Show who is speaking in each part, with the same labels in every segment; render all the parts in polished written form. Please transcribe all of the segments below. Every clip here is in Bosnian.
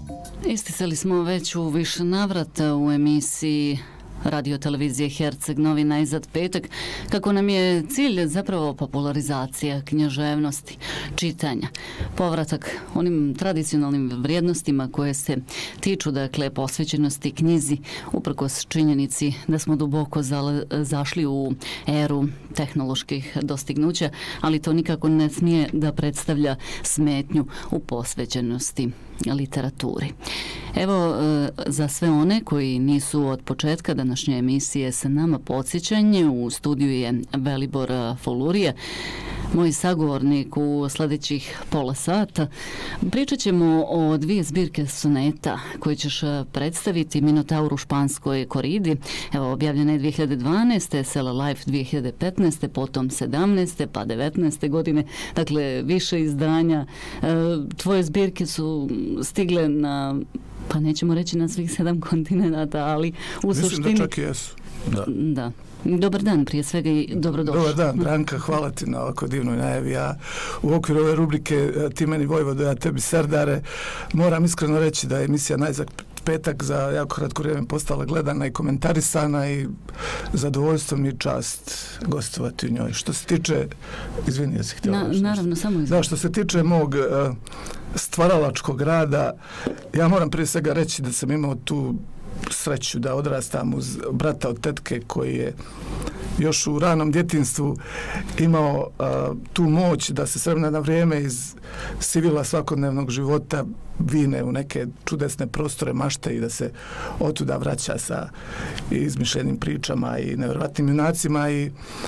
Speaker 1: Isticali smo već u više navrata u emisiji Radio televizije Herceg Novi najzad petak, kako nam je cilj zapravo popularizacija književnosti, čitanja, povratak onim tradicionalnim vrijednostima koje se tiču, dakle, posvećenosti knjizi, uprkos činjenici da smo duboko zašli u eru tehnoloških dostignuća, ali to nikako ne smije da predstavlja smetnju u posvećenosti literaturi. Evo, za sve one koji nisu od početka današnje emisije sa nama, podsjećanje, u studiju je Velibor Fulurija, moj sagovornik u sljedećih pola sata. Pričat ćemo o dvije zbirke soneta koje ćeš predstaviti: Minotaur u španskoj koridi, evo, objavljena je 2012. Sela Life 2015. potom 17. pa 19. godine, dakle više izdanja. Tvoje zbirke su stigle na, pa nećemo reći na svih 7 kontinenta, ali u suštini...
Speaker 2: Mislim da čak i jesu.
Speaker 1: Da. Dobar dan, prije svega, i dobrodošli.
Speaker 2: Dobar dan, Branka, hvala ti na ovako divnoj najavi. Ja u okviru ove rubrike Ti meni Vojvodo, ja tebi Serdare, moram iskreno reći da je emisija Najzad petak za jako kratko vrijeme postala gledana i komentarisana i zadovoljstvo mi i čast gostovati u njoj. Što se tiče, izvini, jesi htjela
Speaker 1: naravno, samo izvini.
Speaker 2: Da, što se tiče mog stvaralačkog rada, ja moram prije svega reći da sam imao tu sreću da odrastam uz brata od tetke koji je još u ranom djetinjstvu imao tu moć da se s vremena na vrijeme iz sivila svakodnevnog života vine u neke čudesne prostore mašte i da se otuda vraća sa izmišljenim pričama i nevjerojatnim junacima. I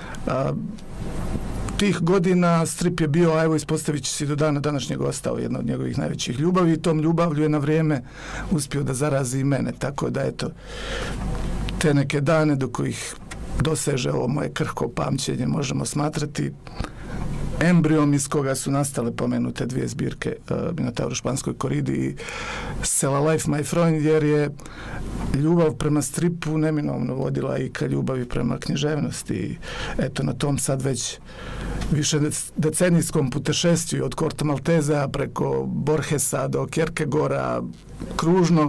Speaker 2: tih godina strip je bio, a evo ispostavit će se do dana današnjeg ostao jedna od njegovih najvećih ljubavi, i tom ljubavlju je na vrijeme uspio da zarazi i mene. Tako da, eto, te neke dane do kojih doseže ovo moje krhko pamćenje možemo smatrati embrijom iz koga su nastale pomenute dvije zbirke, Minotaur u španskoj koridi i Sela Life My Freund, jer je ljubav prema stripu neminovno vodila i ka ljubavi prema književnosti. I eto, na tom sad već više decenijskom putešestju od Korta Malteza preko Borgesa do Kierkegaarda kružno,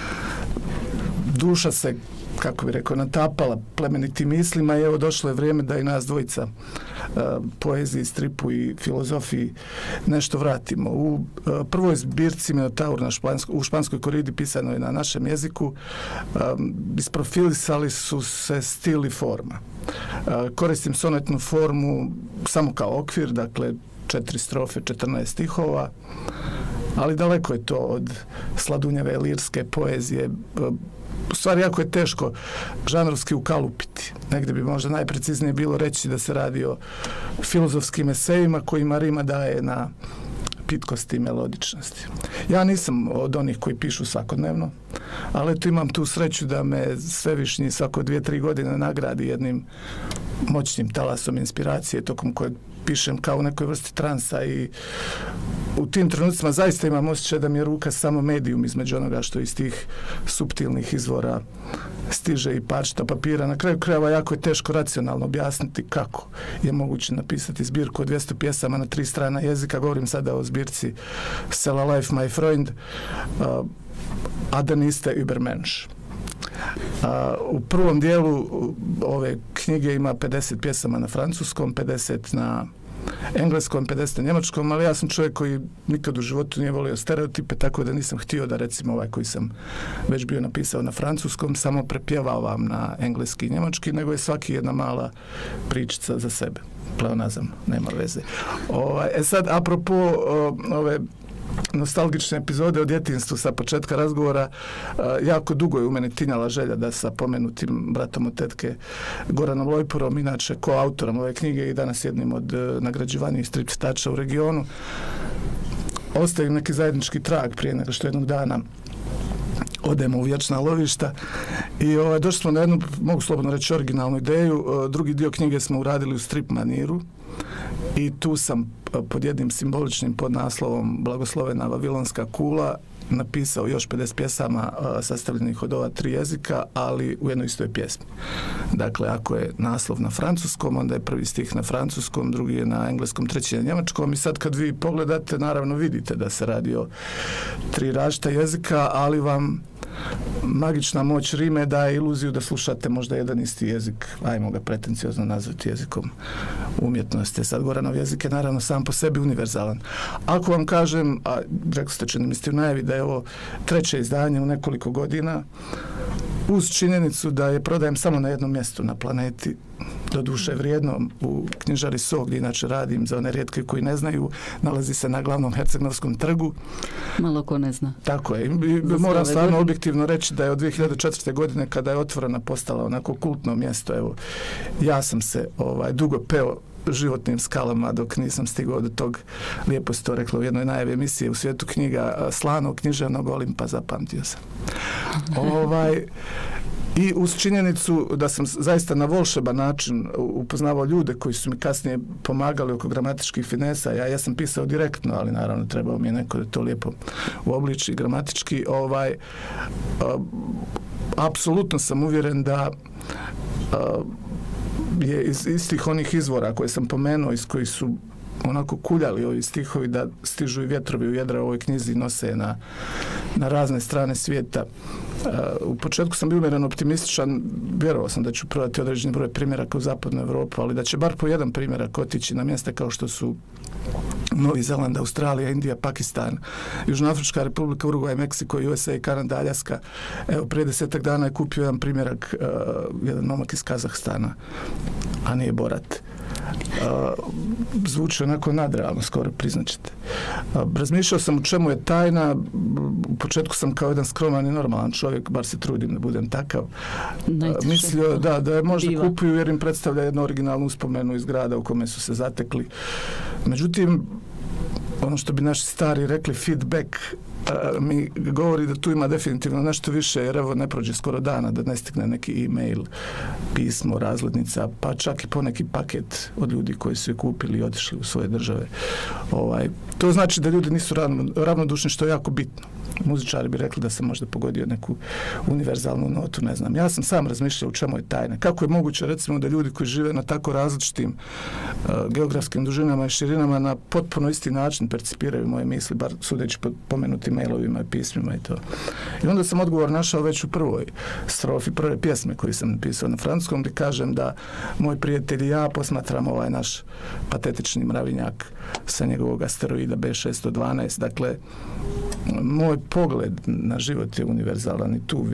Speaker 2: duša se, kako bi rekao, natapala plemenitim mislima, i evo došlo je vrijeme da i nas dvojica poeziji, stripu i filozofiji nešto vratimo. U prvoj zbirci Minotaur u španskoj koridi, pisano je na našem jeziku, isprofilisali su se stil i forma. Koristim sonetnu formu samo kao okvir, dakle 4 strofe, 14 stihova, ali daleko je to od sladunjave lirske poezije. U stvari, jako je teško žanrovski ukalupiti. Negdje bi možda najpreciznije bilo reći da se radi o filozofskim esejima kojima rima daje na pitkosti i melodičnosti. Ja nisam od onih koji pišu svakodnevno, ali eto, imam tu sreću da me Svevišnji svako 2-3 godine nagradi jednim moćnim talasom inspiracije tokom kojeg pišem kao u nekoj vrsti transa, i u tim trenucima zaista imam osjećaj da mi je ruka samo medijum između onoga što iz tih suptilnih izvora stiže i parčeta papira. Na kraju krajeva jako je teško racionalno objasniti kako je moguće napisati zbirku od 200 pjesama na 3 strana jezika. Govorim sada o zbirci Sela Life My Freund, a da niste Übermensch. U prvom dijelu ove knjige ima 50 pjesama na francuskom, 50 na engleskom, 50 na njemačkom, ali ja sam čovjek koji nikad u životu nije volio stereotipe, tako da nisam htio da, recimo, ovaj koji sam već bio napisao na francuskom samo prepjevavam na engleski i njemački, nego je svaki jedna mala pričica za sebe. Pleonazam, nema veze. Sad, apropo ove nostalgične epizode o djetinjstvu sa početka razgovora, jako dugo je u mene tinjala želja da sa pomenutim bratom od tetke Goranom Lojporom, inače koautorom ove knjige i danas jednim od nagrađivanijih strip čitača u regionu, ostavim neki zajednički trag prije nego što jednog dana odemo u vječna lovišta. I došli smo na jednu, mogu slobodno reći, originalnu ideju. Drugi dio knjige smo uradili u strip maniru i tu sam pod jednim simboličnim podnaslovom Blagoslovena Vavilonska kula napisao još 50 pjesama sastavljenih od ova 3 jezika, ali u jednoj istoj pjesmi. Dakle, ako je naslov na francuskom, onda je prvi stih na francuskom, drugi je na engleskom, treći je na njemačkom i sad kad vi pogledate, naravno vidite da se radi o 3 različita jezika, ali vam magična moć rime daje iluziju da slušate možda jedan isti jezik, ajmo ga pretenciozno nazvati jezikom umjetnosti. Sad Goranov jezik je naravno sam po sebi univerzalan. Ako vam kažem, a rekli ste, čini mi ste u najavi da je ovo 3. izdanje u nekoliko godina, uz činjenicu da je prodajem samo na jednom mjestu na planeti, doduše vrijednom, u knjižari So, gdje inače radim za one rijetke koji ne znaju, nalazi se na glavnom Herceg-Novskom trgu.
Speaker 1: Malo ko ne zna.
Speaker 2: Tako je. Moram stvarno objektivno reći da je od 2004. godine, kada je otvorena, postala onako kultno mjesto. Evo, ja sam se dugo peo životnim skalama dok nisam stigao do tog, lijepo se to reklo u jednoj najavi emisije u svijetu knjiga, slanog književnog Olimpa, zapamtio sam. I uz činjenicu da sam zaista na volšeban način upoznavao ljude koji su mi kasnije pomagali oko gramatičkih finesa. Ja sam pisao direktno, ali naravno trebao mi je neko da to lijepo uobliči gramatički. Apsolutno sam uvjeren da je iz istih onih izvora koje sam pomenuo, iz kojih su onako kuljali ovi stihovi, da stižu i vjetrovi u jedra u ovoj knjizi, nose na razne strane svijeta. U početku sam bio umjereno optimističan, vjerovao sam da ću prodati određeni broj primjeraka u zapadnu Europu, ali da će bar po jedan primjerak otići na mjesta kao što su Novi Zeland, Australija, Indija, Pakistan, Južnoafrička republika, Urugvaj, Meksiko, USA, Kanada, Aljaska. Evo, prije 10 dana je kupio jedan primjerak, jedan momak iz Kazahstana, a nije Borat. Zvuči onako nadrealno, skoro priznaćete. Razmišljao sam u čemu je tajna. U početku sam kao jedan skroman i normalan čovjek, bar se trudim da budem takav. Mislio da je možda kupuju jer im predstavlja jednu originalnu uspomenu iz grada u kome su se zatekli. Međutim, ono što bi naši stari rekli, feedback, mi govori da tu ima definitivno nešto više, jer evo ne prođe skoro dana da ne stigne neki e-mail, pismo, razglednica, pa čak i poneki paket od ljudi koji su je kupili i otišli u svoje države. To znači da ljudi nisu ravnodušni, što je jako bitno. Muzičari bi rekli da sam možda pogodio neku univerzalnu notu, ne znam. Ja sam sam razmišljao u čemu je tajna. Kako je moguće, recimo, da ljudi koji žive na tako različitim geografskim dužinama i širinama na potpuno isti način percipiraju moje misli, bar sudeći po pomenutim mailovima i pismima i to. I onda sam odgovor našao već u prvoj strofi prve pjesme koju sam napisao na francuskom, gdje kažem da moj prijatelj i ja posmatram ovaj naš patetični mravinjak sa njegovog asteroida B612. Dakle, moj pogled na život je univerzalan i tu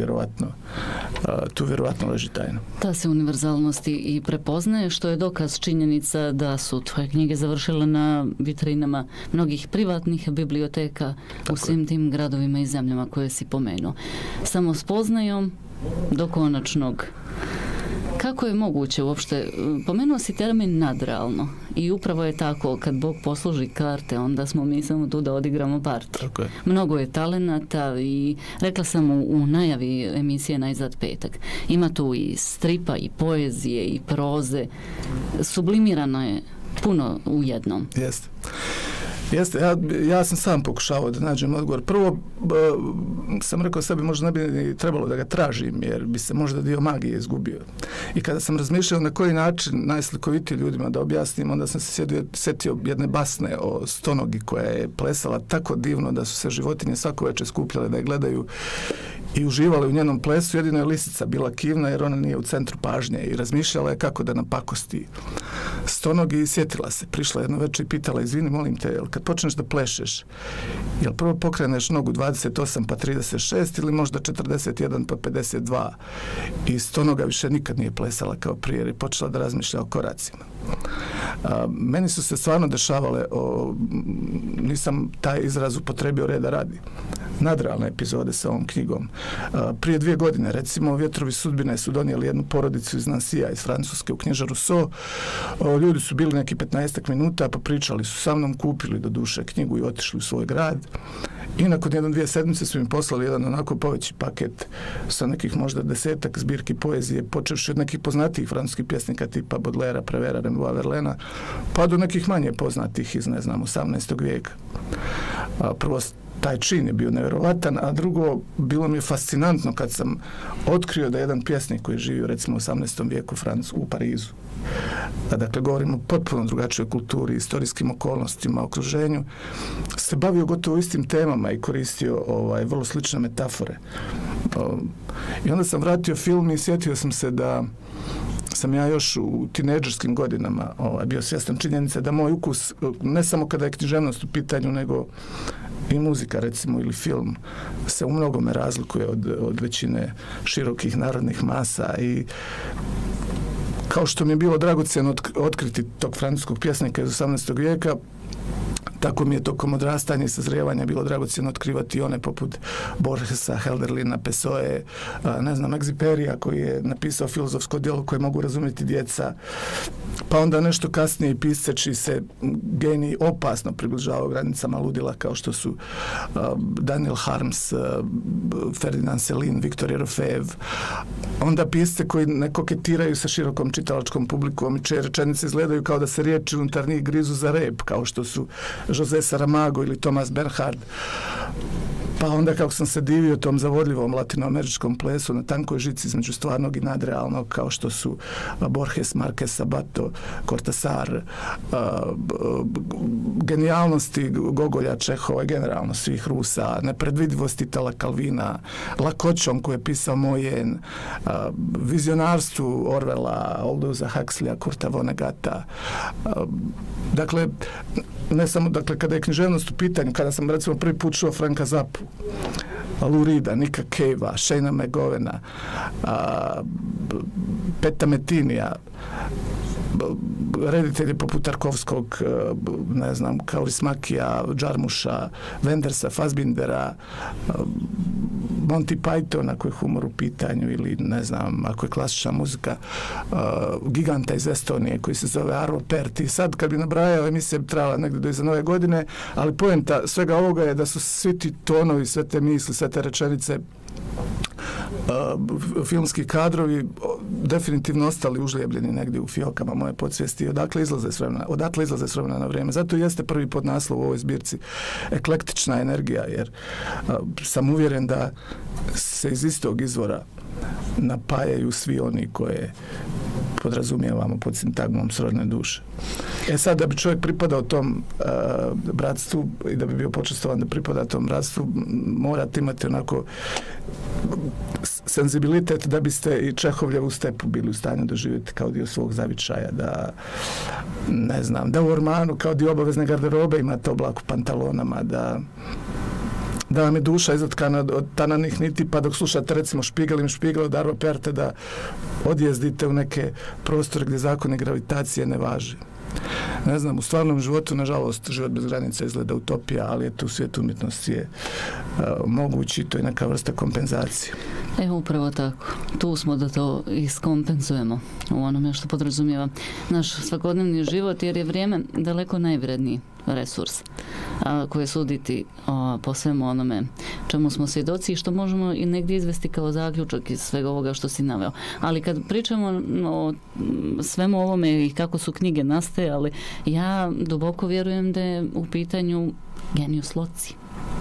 Speaker 2: vjerovatno leži tajna.
Speaker 1: Ta se univerzalnost i prepoznaje, što je dokaz činjenica da su tvoje knjige završile na vitrinama mnogih privatnih biblioteka u svim tim gradovima i zemljama koje si pomenuo. Samo spoznajom do konačnog. Kako je moguće uopšte? Pomenuo si termin nadrealno i upravo je tako, kad Bog posluži karte, onda smo mi samo tu da odigramo partiju. Okay. Mnogo je talenata i rekla sam u najavi emisije Najzad petak. Ima tu i stripa, i poezije, i proze. Sublimirano je puno u jednom.
Speaker 2: Jeste, ja sam sam pokušavao da nađem odgovor. Prvo sam rekao sebi, možda ne bi trebalo da ga tražim, jer bi se možda dio magije izgubio. I kada sam razmišljao na koji način najslikovitije ljudima da objasnim, onda sam se sjetio jedne basne o stonogi koja je plesala tako divno da su se životinje svako večer skupljale da je gledaju i uživale u njenom plesu. Jedino je lisica bila kivna jer ona nije u centru pažnje i razmišljala je kako da napakosti stonogi i sjetila se. Prišla jedno večer i pitala, izvini, molim te, kad počneš da plešeš, jel prvo pokreneš nogu 28 pa 36 ili možda 41 pa 52? I stonoga više nikad nije plesala kao prije jer je počela da razmišlja o koracima. Meni su se stvarno dešavale, nisam taj izraz upotrebio reda radi, nadrealne epizode sa ovom knjigom. Prije 2 godine, recimo, Vjetrovi sudbine su donijeli jednu porodicu iz Nansija, iz Francuske, u knjižaru So. Ljudi su bili neki 15 minuta, pa pričali su sa mnom, kupili do duše knjigu i otišli u svoj grad. I nakon 1-2 sedmice su im poslali jedan onako poveći paket sa nekih možda 10 zbirki poezije, počevši od nekih poznatijih francuskih pjesnika tipa Baudelaire, Prévert, Rimbaud, Verlaina, pa do nekih manje poznatih iz, 18. vijeka. Prvo taj čin je bio nevjerovatan, a drugo, bilo mi je fascinantno kad sam otkrio da jedan pjesnik koji je živio recimo u 18. vijeku u Parizu, dakle govorimo o potpuno drugačijoj kulturi, istorijskim okolnostima, okruženju, se bavio gotovo istim temama i koristio vrlo slične metafore. I onda sam vratio film i sjetio sam se da sam ja još u tinejdžerskim godinama bio svjestan činjenice da moj ukus, ne samo kada je književnost u pitanju, nego i muzika recimo ili film, se u mnogome razlikuje od većine širokih narodnih masa. I kao što mi je bilo dragocjeno otkriti tog francuskog pjesnika iz 18. vijeka, tako mi je tokom odrastanja i sazrijevanja bilo dragocjeno otkrivati one poput Borgesa, Hölderlina, Pessoe, Exuperija koji je napisao filozofsko djelo koje mogu razumjeti djeca, pa onda nešto kasnije i pisce čiji se genij opasno približavao granicama ludila kao što su Daniel Harms, Ferdinand Selin, Viktor Jerofejev, onda pisce koji ne koketiraju sa širokom čitalačkom publikom i čije rečenice izgledaju kao da se riječi unutar njih grizu za rep, kao što su José Saramago ili Thomas Bernhard. Pa onda kako sam se divio tom zavodljivom latinoameričkom plesu na tankoj žici između stvarnog i nadrealnog, kao što su Borges, Marquez, Sabato, Cortázar, genijalnosti Gogolja, Čehova i generalno svih Rusa, nepredvidivosti Itala Calvina, lakoćom koju je pisao Moyen, vizionarstvu Orwella, Aldousa Huxleya, Kurta Vonnegata. Dakle, ne samo, kada je književnost u pitanju, kada sam recimo prvi put čuo Franka Zappu, Lou Reeda, Nicka Cavea, Shane'a McGovena, Peta Metinija, reditelji poput Tarkovskog, Kaurismakija, Jarmusha, Wendersa, Fassbindera, Monty Pythona ako je humor u pitanju ili ako je klasična muzika, giganta iz Estonije koji se zove Arvo Pärt. I sad kad bi nabrajao, emisija bi trajala negdje do iza Nove godine, ali poenta svega ovoga je da su svi ti tonovi, sve te misli, sve te rečenice, filmski kadrovi definitivno ostali užlijebljeni negdje u fiokama moje podsvijesti i odatle izlaze s vremena na vrijeme. Zato jeste prvi podnaslov u ovoj zbirci eklektična energija, jer sam uvjeren da se iz istog izvora napajaju svi oni koje podrazumijevamo pod sintagmom srodne duše. Sad, da bi čovjek pripadao tom bratstvu i da bi bio počastovan da pripada tom bratstvu, morate imati onako senzibilitet da biste i Čehovljevu stepu bili u stanju doživjeti kao dio svog zavičaja, da u ormanu kao dio obavezne garderobe imate oblak u pantalonama, da vam je duša izatkana od tananih niti, pa dok slušate recimo Špigel od Arvo Pärta da odjezdite u neke prostore gdje zakoni gravitacije ne važe. U stvarnom životu, nažalost, život bez granica izgleda utopija, ali u svijetu umjetnosti je mogući, to je neka vrsta kompenzacije.
Speaker 1: Upravo tako. Tu smo da to iskompenzujemo u onome što podrazumijeva naš svakodnevni život, jer je vrijeme daleko najvredniji resurs koje suditi po svemu onome čemu smo svjedoci i što možemo i negdje izvesti kao zaključak iz svega ovoga što si naveo. Ali kad pričamo o svemu ovome i kako su knjige nastajale, ja duboko vjerujem da je u pitanju genius loci.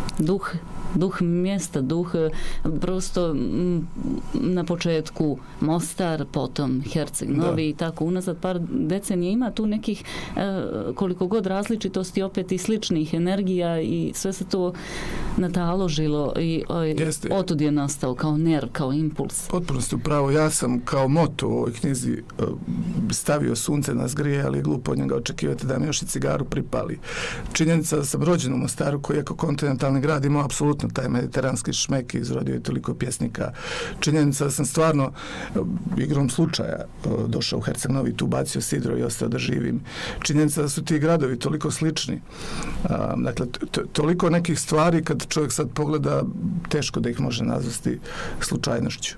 Speaker 1: Duh mjesta, duh prosto na početku Mostar, potom Herceg Novi i tako unazad par decenija ima tu nekih koliko god različitosti opet i sličnih energija i sve se to nataložilo i otud je nastao kao nerv, kao impuls.
Speaker 2: Potpuno ste upravo, ja sam kao moto u ovoj knjizi stavio sunce nas grije, ali je glupo od njega očekivati da mi još i cigaru pripali. Činjenica da sam rođen u Mostaru koji je kao kontinentalni grad imao apsolutno taj mediteranski šmek i izrodio je toliko pjesnika. Činjenica da sam stvarno igrom slučaja došao u Herceg Novi, tu bacio sidro i ostao da živim. Činjenica da su ti gradovi toliko slični. Dakle, toliko nekih stvari kad čovjek sad pogleda, teško da ih može nazvati slučajnošću.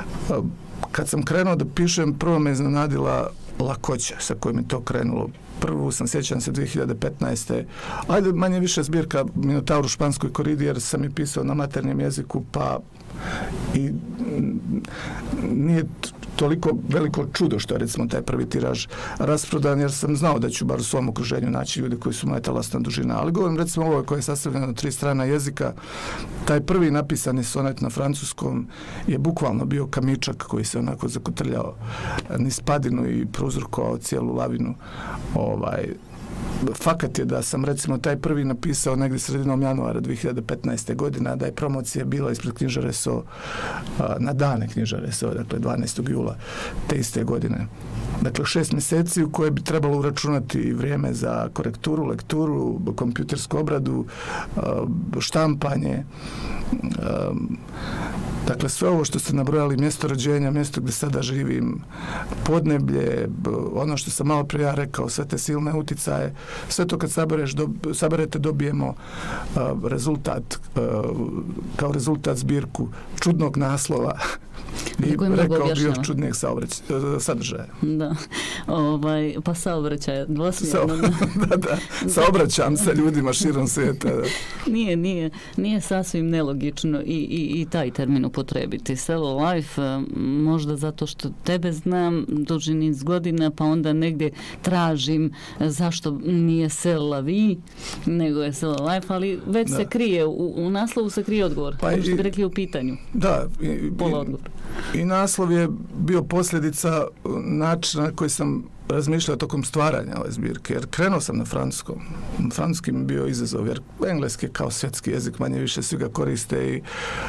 Speaker 2: Kad sam krenuo da pišem, prvo me iznenadila lakoća sa kojom je to krenulo. Prvu sam, sjećam se, 2015. Ajde, manje više zbirka Minotaur u Španskoj koridi, jer sam je pisao na maternjem jeziku, pa i nije toliko veliko čudo što je recimo taj prvi tiraž rasprodan, jer sam znao da ću bar u svom okruženju naći ljude koji su moja talasna dužina. Ali govorim recimo ovo koje je sastavljeno na 3 strana jezika, taj prvi napisani sonet na francuskom je bukvalno bio kamičak koji se onako zakotrljao niz padinu i prouzrokovao cijelu lavinu. Fakat je da sam recimo taj prvi napisao negdje sredinom januara 2015. godine, da je promocija bila ispred knjižare SO na dane knjižare SO, dakle 12. jula te iste godine. Dakle, 6 mjeseci u koje bi trebalo uračunati i vrijeme za korekturu, lekturu, kompjutersku obradu, štampanje, dakle, sve ovo što ste nabrojali, mjesto rođenja, mjesto gdje sada živim, podneblje, ono što sam malo prije ja rekao, sve te silne uticaje, sve to kad saberete dobijemo rezultat, kao rezultat zbirku čudnog naslova i rekao bio čudnijeg sadržaja.
Speaker 1: Da, pa saobraćaj, dvosmjerno.
Speaker 2: Da, saobraćam se ljudima širom svijeta.
Speaker 1: Nije sasvim nelogično i taj termin upotrebiti. Selo life, možda zato što tebe znam duži niz godina, pa onda negdje tražim zašto nije sela vi, nego je selo life, ali već se krije, u naslovu se krije odgovor. Pa što bi rekli u pitanju.
Speaker 2: Da.
Speaker 1: Pola odgovor.
Speaker 2: I naslov je bio posljedica načina na koji sam razmišljao tokom stvaranja ove zbirke, jer krenuo sam na francuskom. Francuski mi bio izazov, jer engleski je kao svjetski jezik, manje više svi ga koriste.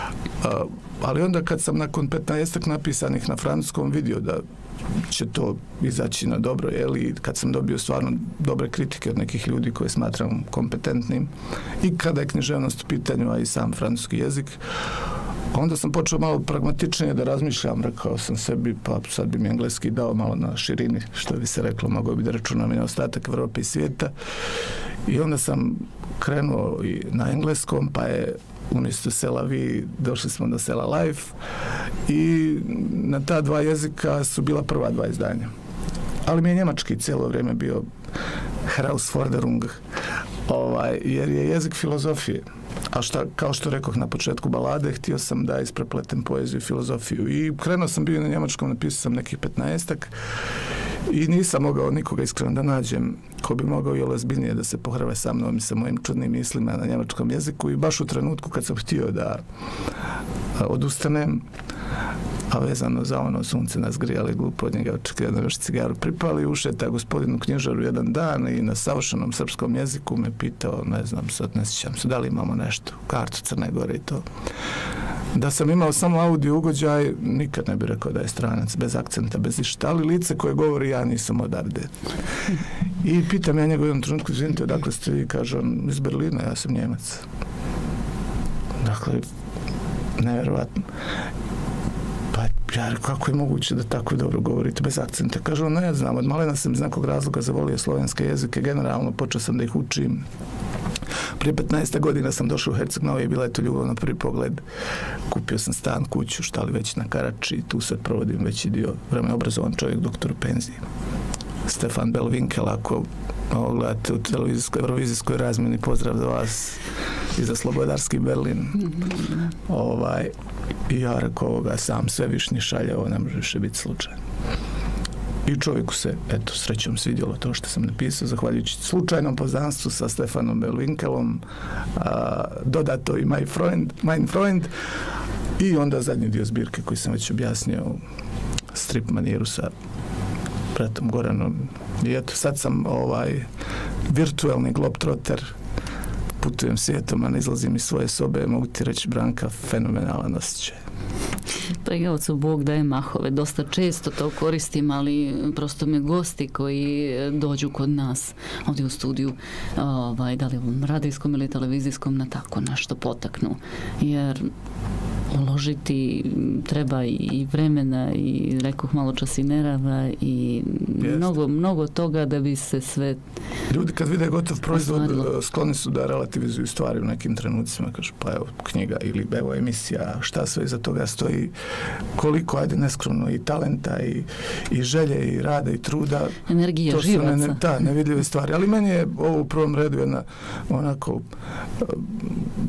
Speaker 2: Ali onda kad sam nakon 15 napisanih na francuskom vidio da će to izaći na dobro, i kad sam dobio stvarno dobre kritike od nekih ljudi koje smatram kompetentnim i kada je književnost u pitanju, a i sam francuski jezik, onda sam počeo malo pragmatičnije da razmišljam, rekao sam sebi, pa sad bi mi engleski dao malo na širini, što bi se reklo, mogao bi da računam i na ostatak Evrope i svijeta. I onda sam krenuo i na engleskom, pa je umjesto sela vi, došli smo do sela life i na ta 2 jezika su bila prva 2 izdanja. Ali mi je njemački cijelo vrijeme bio Herausforderung, jer je jezik filozofije. A kao što rekoh na početku balade, htio sam da isprepletem poeziju i filozofiju. I krenuo sam bio na njemačkom, napisao sam nekih 15-ak i nisam mogao nikoga iskreno da nađem ko bi mogao i ozbiljnije da se pohrve sa mnom i sa mojim čudnim mislima na njemačkom jeziku. I baš u trenutku kad sam htio da odustanem, a vezano za ono sunce nas grijali, glupo od njega očekivano još cigaru pripali, ušeta gospodinu u knjižaru jedan dan i na savršenom srpskom jeziku me pitao, ne znam, sad ne sjećam se, da li imamo nešto, kartu Crne Gore i to. Da sam imao samo audio ugođaj, nikad ne bi rekao da je stranac, bez akcenta, bez išta, ali lice koje govori ja nisam odavde. I pitam ja njegov jednom trenutku, izvinite, odakle ste vi, kaže on, iz Berlina, ja sam Njemac. Dakle, nevjerovatno. Pa ja, kako je moguće da tako dobro govorite bez akcenta? Kaže on, ne znam, od malena sam iz nekog razloga zavolio slovenske jezike, generalno počeo sam da ih učim. Prije 15 godina sam došao u Herceg Novi i bila je to ljubav na prvi pogled. Kupio sam stan, kuću, šta li već na Karači i tu sad provodim veći dio vremena, obrazovan čovjek, doktor u penziji. Stefan Belwinkel, ako ovo gledate u eurovizijskoj razmjeni, pozdrav za vas i za Slobodarski Berlin. I ja rekao ovoga sam svevišnji šalje, ovo ne može više biti slučajno. I čovjeku se, eto, srećom svidjelo to što sam napisao, zahvaljujući slučajnom poznanstvu sa Stefanom Belwinkelom, dodato i Mein Freund, i onda zadnji dio zbirke koji sam već objasnio u strip manijeru sa bratom Goranom. I eto, sad sam virtualni globetrotter, putujem svijetom, a ne izlazim iz svoje sobe, mogu ti reći, Branka, fenomenalan osjećaj.
Speaker 1: Pregavacu Bog daje mahove, dosta često to koristim, ali prosto me gosti koji dođu kod nas ovdje u studiju, da li u radijskom ili televizijskom, na tako nešto potaknu, jer uložiti treba i vremena i rekoh malo čas i nerava i mnogo toga da bi se sve
Speaker 2: ljudi kad vide gotov proizvod skloni su da relativizuju stvari u nekim trenucima, kažu pa evo knjiga ili evo emisija, šta sve iza toga stoji, koliko ajde neskromno i talenta i želje i rada i truda,
Speaker 1: energija
Speaker 2: to
Speaker 1: živaca,
Speaker 2: su nevidljive stvari, ali meni je ovo u prvom redu jedna onako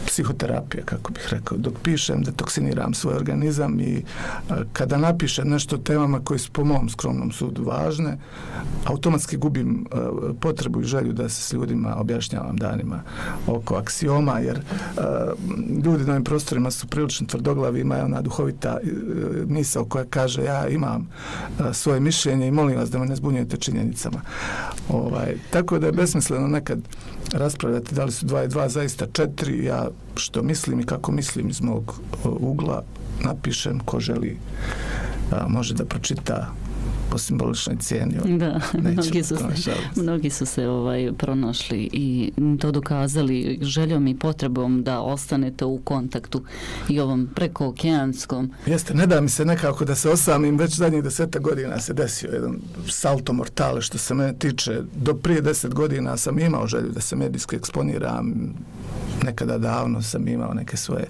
Speaker 2: psihoterapija, kako bih rekao. Dok pišem, detoksiniram svoj organizam i kada napišem nešto o temama koje su po mom skromnom sudu važne, automatski gubim potrebu i želju da se s ljudima objašnjavam danima oko aksioma, jer ljudi na ovim prostorima su prilično tvrdoglavi, imaju ona duhovita misao koja kaže ja imam svoje mišljenje i molim vas da me ne zbunjujete činjenicama. Tako da je besmisleno nekad raspravljati da li su 2 i 2 zaista 4. Ja što mislim i kako mislim iz mog ugla napišem, ko želi može da pročita po simboličnoj cijeni.
Speaker 1: Da, mnogi su se pronašli i to dokazali željom i potrebom da ostanete u kontaktu i ovom prekookeanskom.
Speaker 2: Jeste, ne da mi se nekako da se osamim, već zadnjih 10 godina se desio jedan salto mortale što se mene tiče. Do prije 10 godina sam imao želju da se medijski eksponiram. Nekada davno sam imao neke svoje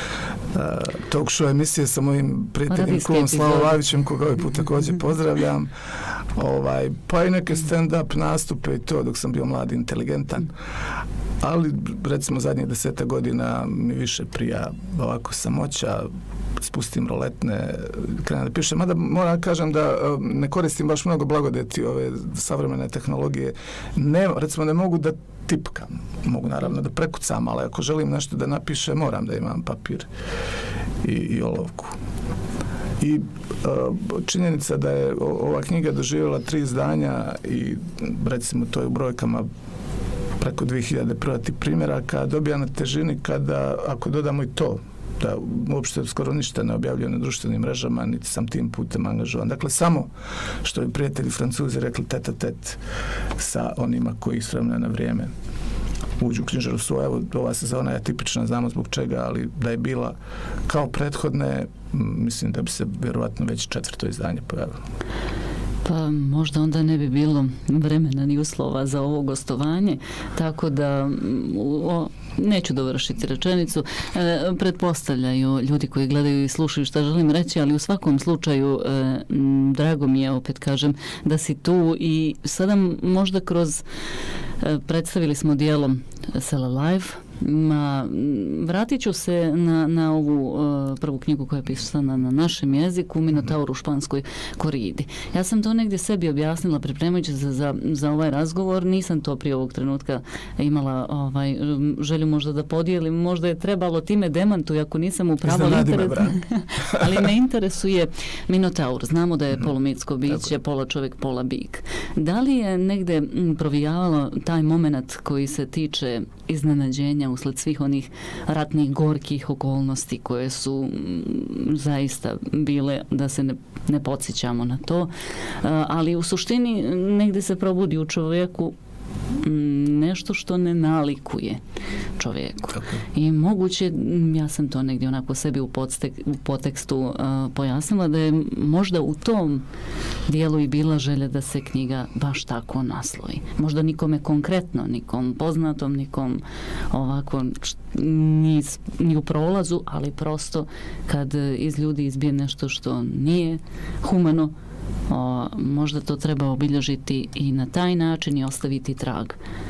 Speaker 2: talk show emisije sa mojim prijateljem Kulom Slavovavićem, koga ovaj put također pozdravljam. Pa i neke stand-up nastupe i to dok sam bio mlad i inteligentan. Ali recimo zadnjih 10 godina mi više prija ovako samoća, spustim roletne, krenem da pišem. Mada moram kažem da ne koristim baš mnogo blagodeti ove savremene tehnologije. Recimo ne mogu da tipkam. Mogu naravno da prekucam, ali ako želim nešto da napišem, moram da imam papir i olovku. I činjenica da je ova knjiga doživjela 3 izdanja i recimo to je u brojkama preko 2000 prodati primjeraka, dobija na težini kada, ako dodamo i to, da uopšte skoro ništa ne objavljuje na društvenim mrežama, niti sam tim putem angažovan. Dakle, samo što bi prijatelji Francuzi rekli tet a tet sa onima koji s vremena na vrijeme uđu u knjižaru su. Evo, ova sezona je tipična, znamo zbog čega, ali da je bila kao prethodne, mislim da bi se vjerovatno već 4. izdanje pojavilo.
Speaker 1: Pa možda onda ne bi bilo vremena ni uslova za ovo gostovanje, tako da neću dovršiti rečenicu. Pretpostavljaju ljudi koji gledaju i slušaju šta želim reći, ali u svakom slučaju drago mi je, opet kažem, da si tu i sada možda kroz predstavili smo dijelom Sela Live. Vratit ću se na ovu prvu knjigu koja je pisana na našem jeziku, Minotaur u španskoj koridi. Ja sam to negdje sebi objasnila pripremajući se za ovaj razgovor. Nisam to prije ovog trenutka imala želju možda da podijelim. Možda je trebalo time demantuj ako nisam u pravu, ali me interesuje Minotaur. Znamo da je polumitsko biće, pola čovjek, pola bik. Da li je negdje provijavalo taj moment koji se tiče iznenađenja usled svih onih ratnih gorkih okolnosti koje su zaista bile, da se ne podsjećamo na to, ali u suštini negdje se probudi u čovjeku nešto što ne nalikuje čovjeku. I moguće, ja sam to negdje onako sebi u podtekstu pojasnila, da je možda u tom dijelu i bila želja da se knjiga baš tako naslovi. Možda nikome konkretno, nikom poznatom, nikom ovako ni u prolazu, ali prosto kad iz ljudi izbije nešto što nije humano, možda to treba obilježiti i na taj način i ostaviti trag.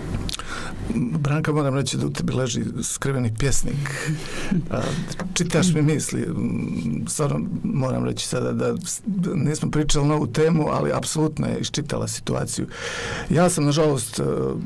Speaker 2: Branka, moram reći da u tebi leži skriveni pjesnik. Čitaš mi misli. Stvarno moram reći sada da nismo pričali na ovu temu, ali apsolutno je iščitala situaciju. Ja sam, nažalost,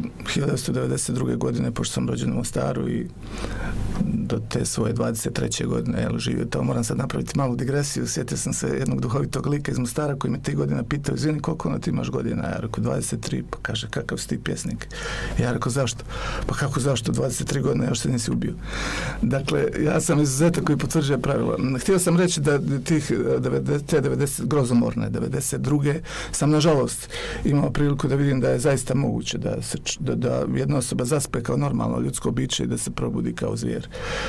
Speaker 2: 1992. godine, pošto sam rođen u Mostaru i do te svoje 23. godine živio tamo. Moram sad napraviti malu digresiju. Sjetio sam se jednog duhovitog lika iz Mostara koji me 3 godine pitao, izvini, koliko ti imaš godina? Ja rekao 23, pa kaže, kakav si ti pjesnik? Ja rekao, zašto? Pa kako zašto? 23 godine još se nisi ubio. Dakle, ja sam izuzetak koji potvrđuje pravilo. Htio sam reći da te 90, grozomorne 92. sam, nažalost, imao priliku da vidim da je zaista moguće da jedna osoba zaspe kao normalno ljudsko biće i da se probudi kao zvijer.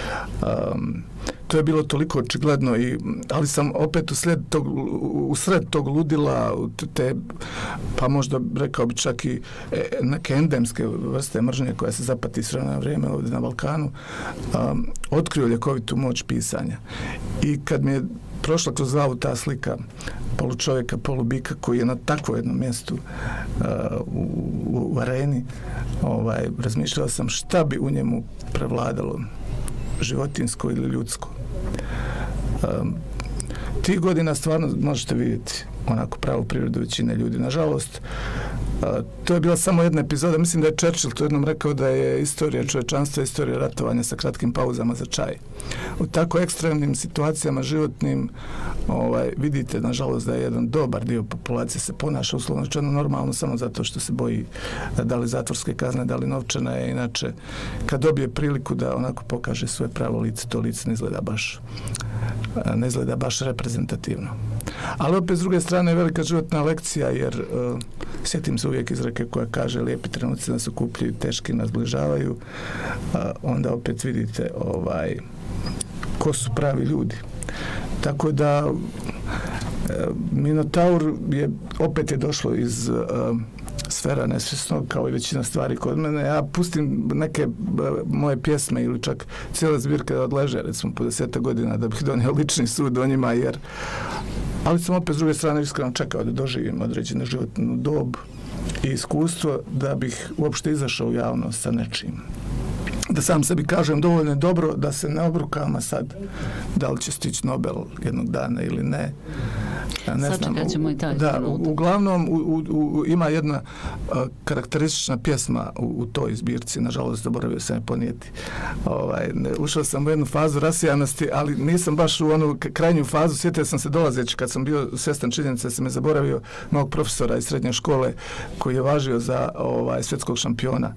Speaker 2: To je bilo toliko očigledno, ali sam opet u sred tog ludila, pa možda rekao bi čak i neke endemske vrste mržnje koja se zapati s vremena na vrijeme ovdje na Balkanu, otkrio ljekovitu moć pisanja. I kad mi je prošla kroz glavu ta slika polučovjeka, polubika koji je na takvom jednom mjestu u areni, razmišljao sam šta bi u njemu prevladalo. životinjsko ili ljudsko. Tih godina stvarno možete vidjeti onako pravu prirodu većine ljudi. Nažalost, to je bila samo jedna epizoda. Mislim da je Churchill to jednom rekao da je istorija čovječanstva istorija ratovanja sa kratkim pauzama za čaj. U tako ekstremnim situacijama životnim vidite, nažalost, da je jedan dobar dio populacije se ponaša uslovno rečeno normalno samo zato što se boji da li zatvorske kazne, da li novčane. Inače, kad dobije priliku da onako pokaže svoje pravo lice, to lice ne izgleda baš reprezentativno. Ali opet s druge strane je velika životna lekcija, jer sjetim se uvijek izreke koja kaže lijepi trenuci nas okupljaju, teški nas zbližavaju, onda opet vidite ko su pravi ljudi. Tako da Minotaur opet je došlo iz sfera nesvjesnog, kao i većina stvari kod mene. Ja pustim neke moje pjesme ili čak cijele zbirke da odleže, recimo po 10 godina da bih donio lični sud o njima, ali sam opet s druge strane iskreno čekao da doživim određenu životnu dob i iskustvo da bih uopšte izašao u javnost sa nečim. Da sam sebi kažem dovoljno je dobro da se ne obrukam sad da li će stići Nobel jednog dana ili ne.
Speaker 1: Sačekat ćemo i taj trenutak.
Speaker 2: Uglavnom ima jedna karakteristična pjesma u toj zbirci, nažalost zaboravio sam je ponijeti. Ušao sam u jednu fazu rasijanosti, ali nisam baš u onu krajnju fazu. Sjetio sam se dolazeći kad sam bio svjestan činjenice da sam me zaboravio mog profesora iz srednje škole koji je važio za svjetskog šampiona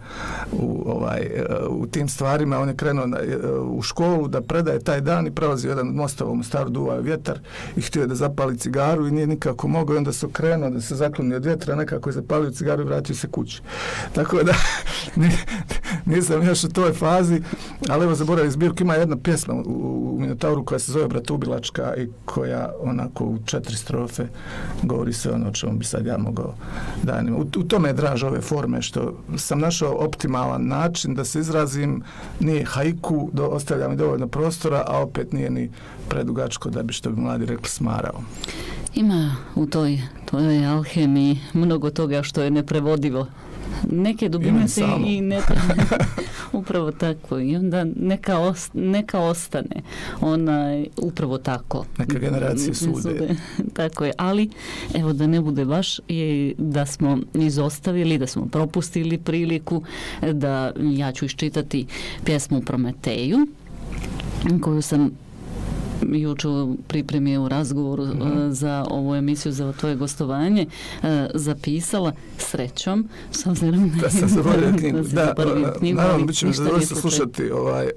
Speaker 2: u tim stvarima. On je krenuo u školu da predaje taj dan i prelazio jedan od mostova u Mostaru, duvao vjetar i htio je da zapali cigaru i nije nikako mogao i onda se okrenuo da se zakloni od vjetra, nekako je zapalio cigaru i vratio se kući. Tako da nisam još u toj fazi, ali evo zaboravim zbirku. Ima jedna pjesma u Minotauru koja se zove Bratoubilačka i koja onako u 4 strofe govori sve ono o čemu bi sad ja mogao danima. U tome je draž ove forme što sam našao optimalan način da se izrazim. Nije haiku, ostavlja mi dovoljno prostora, a opet nije ni predugačko da bi, što bi mladi rekli, smarao.
Speaker 1: Ima u toj alhemiji mnogo toga što je neprevodivo. Neke dubine se i ne upravo tako i onda neka ostane upravo tako.
Speaker 2: Neka generacije sude.
Speaker 1: Tako je, ali evo da ne bude baš da smo izostavili, da smo propustili priliku da ja ću iščitati pjesmu Prometeju koju sam jučer pripremio u razgovoru za ovu emisiju, za tvoje gostovanje, zapisala srećom, s obzirom
Speaker 2: da sam zaboravio knjigu. Naravno, bit će mi zadovoljstvo slušati.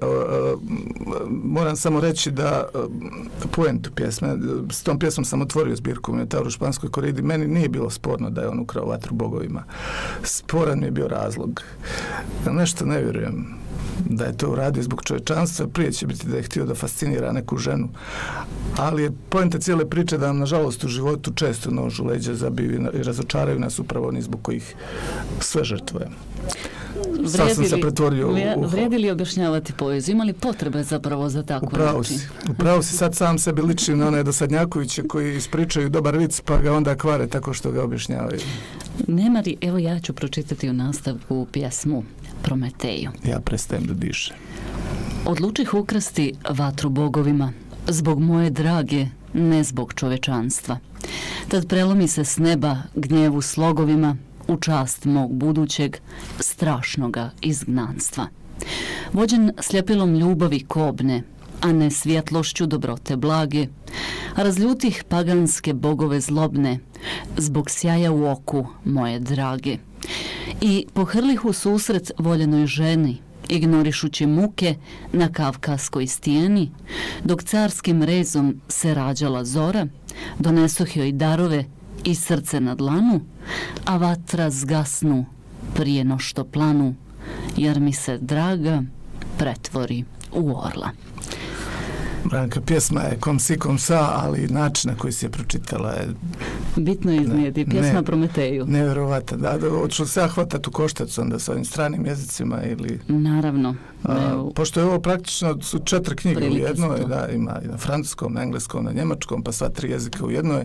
Speaker 2: Moram samo reći da poentu pjesme, s tom pjesmom sam otvorio zbirku Minotaur u španskoj koridi. Meni nije bilo sporno da je on ukrao vatru bogovima. Sporan mi je bio razlog. Nešto ne vjerujem da je to uradio zbog čovječanstva, prije će biti da je htio da fascinira neku ženu. Ali je poenta cijele priče da nam, nažalost, u životu često nož u leđa zabiju i razočaraju nas upravo oni zbog kojih sve žrtvujemo. Sad sam se pretvorio
Speaker 1: Vrijedi li objašnjavati poeziju? Ima li potrebe zapravo za takvu reči?
Speaker 2: Upravo si, sad sam sebi ličim na one dosadnjakoviće koji ispričaju dobar vic pa ga onda kvare tako što ga objašnjavaju.
Speaker 1: Nema li, evo ja ću pročitati u nastavku pjesmu Prometeju.
Speaker 2: Ja prestajem da dišem.
Speaker 1: Odlučih ukrasti vatru bogovima, zbog moje drage, ne zbog čovečanstva. Tad prelomi se s neba gnjevu slogovima, u čast mog budućeg strašnoga izgnanstva. Vođen sljepilom ljubavi kobne, a ne svjetlošću dobrote blage, razljutih paganske bogove zlobne, zbog sjaja u oku moje drage. I pohrlih u susret voljenoj ženi, ignorišući muke na kavkaskoj stijeni, dok carskim rezom se rađala zora, donesoh joj darove i srce na dlanu, a vatra zgasnu prije no što planu, jer mi se draga pretvori u orla.
Speaker 2: Branka, pjesma je kom si kom sa, ali način na koji si je pročitala je...
Speaker 1: Bitno je iznijeti, pjesma Prometeju.
Speaker 2: Nevjerovatno, da, hoću se ja hvatati u koštac onda sa ovim stranim jezicima ili...
Speaker 1: Naravno.
Speaker 2: Pošto je ovo praktično su 4 knjige u jednoj, da, ima na francuskom, na engleskom, na njemačkom, pa sva 3 jezika u jednoj.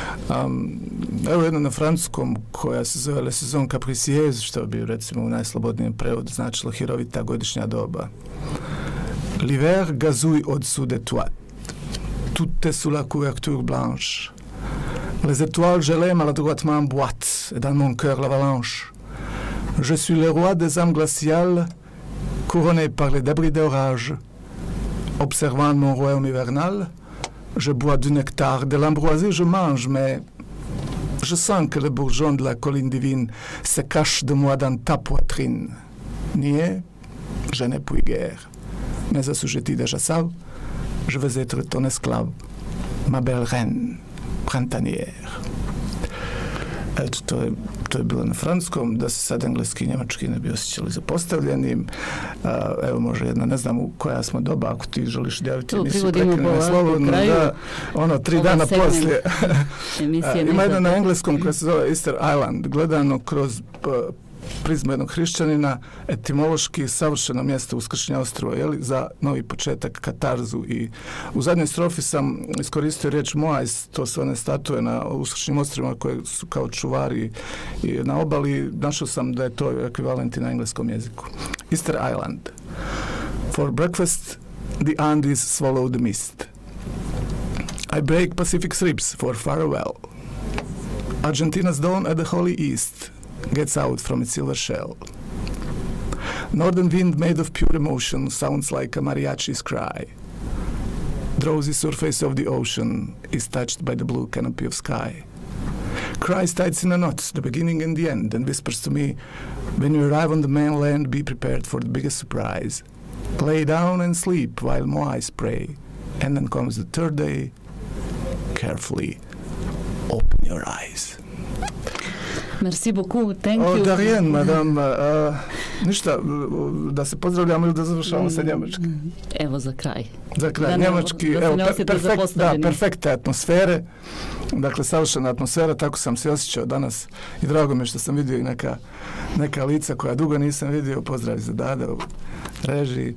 Speaker 2: Evo jedna na francuskom koja se zove La saison capricieuse, što bi recimo u najslobodnijem prevodu značilo hirovita godišnja doba. L'hiver gazouille au-dessous des toits. Tout est sous la couverture blanche. Les étoiles gelées maladroitement boitent, et dans mon cœur l'avalanche. Je suis le roi des âmes glaciales, couronné par les débris d'orage. Observant mon royaume hivernal, je bois du nectar, de l'ambroisie je mange, mais je sens que le bourgeon de la colline divine se cache de moi dans ta poitrine. Niais, je n'ai plus guère, mais assujetti déjà ça, je veux être ton esclave, ma belle reine printanière. Eto, to je bilo na francuskom, da se sad engleski i njemački ne bi osjećali zapostavljenim. Evo može jedna, ne znam u koja smo doba, ako ti želiš javiti emisiju, prekinemo slobodno, da, ono, 3 dana poslije. Ima jedna na engleskom koja se zove Easter Island, gledano kroz prizmu jednog hrišćanina, etimološki savršeno mjesto uskršnja ostrva, za novi početak, katarzu. I u zadnjoj strofi sam iskoristio riječ Moais, to su one statue na uskršnjim ostrvima koje su kao čuvari i na obali. Našao sam da je to ekvivalent na engleskom jeziku. Easter Island. For breakfast, the Andes swallow the mist. I break Pacific's ribs for farewell. Argentina's dawn at the holy east gets out from its silver shell. Northern wind made of pure emotion sounds like a mariachi's cry. Drowsy surface of the ocean is touched by the blue canopy of sky. Christ tides in a knot, the beginning and the end, and whispers to me, when you arrive on the mainland, be prepared for the biggest surprise. Lay down and sleep while Moais pray. And then comes the third day. Carefully open your eyes.
Speaker 1: Merci beaucoup, thank you.
Speaker 2: De rien, madame. Ništa, da se pozdravljamo ili da završavamo sa njemački?
Speaker 1: Evo za kraj.
Speaker 2: Za kraj, njemački, evo, perfektne atmosfere, dakle, savršena atmosfera, tako sam se osjećao danas i drago mi je što sam vidio i neka lica koja dugo nisam vidio. Pozdrav za Dada u režiji.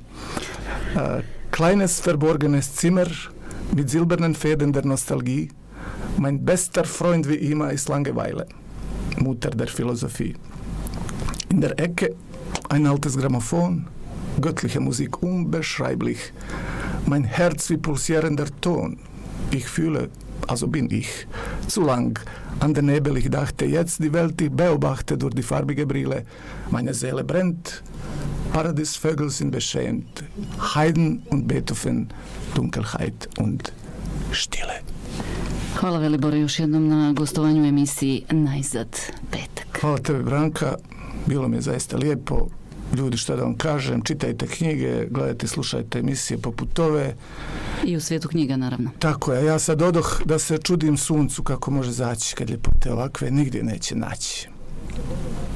Speaker 2: Kleines verborgenes Zimmer mit silbernen Fäden der Nostalgie, mein bester Freund wie immer ist Langeweile. Mutter der Philosophie. In der Ecke ein altes Grammophon, göttliche Musik unbeschreiblich, mein Herz wie pulsierender Ton. Ich fühle, also bin ich, zu lang an den Nebel, ich dachte, jetzt die Welt, ich beobachte durch die farbige Brille, meine Seele brennt, Paradiesvögel sind beschämt, Haydn und Beethoven, Dunkelheit und Stille.
Speaker 1: Hvala Velibore još jednom na gostovanju u emisiji Najzad petak.
Speaker 2: Hvala tebi, Branka, bilo mi je zaista lijepo. Ljudi, što da vam kažem, čitajte knjige, gledajte, slušajte emisije poput ove.
Speaker 1: I u svijetu knjiga, naravno.
Speaker 2: Tako je, ja sad odoh da se čudim suncu kako može zaći kad ljepote ovakve nigdje neće naći.